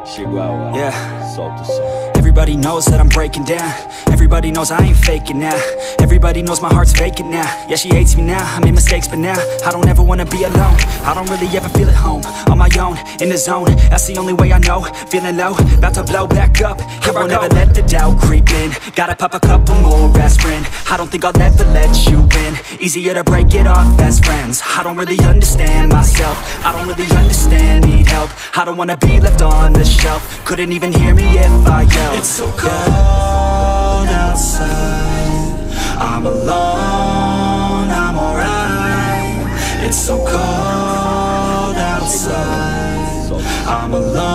Chihuahua. Yeah. Solta o som. Everybody knows that I'm breaking down. Everybody knows I ain't faking now. Everybody knows my heart's vacant now. Yeah, she hates me now, I made mistakes but now I don't ever wanna be alone. I don't really ever feel at home. On my own, in the zone, that's the only way I know. Feeling low, about to blow back up. Here I won't ever let the doubt creep in. Gotta pop a couple more aspirin. I don't think I'll ever let you in. Easier to break it off best friends. I don't really understand myself. I don't really understand, need help. I don't wanna be left on the shelf. Couldn't even hear me if I yelled. It's so cold outside, I'm alone, I'm alright. It's so cold outside, I'm alone.